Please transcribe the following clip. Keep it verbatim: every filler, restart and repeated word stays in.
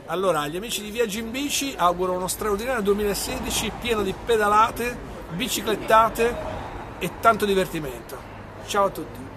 Allora, agli amici di Viaggi in Bici auguro uno straordinario duemilasedici pieno di pedalate, biciclettate e tanto divertimento. Ciao a tutti!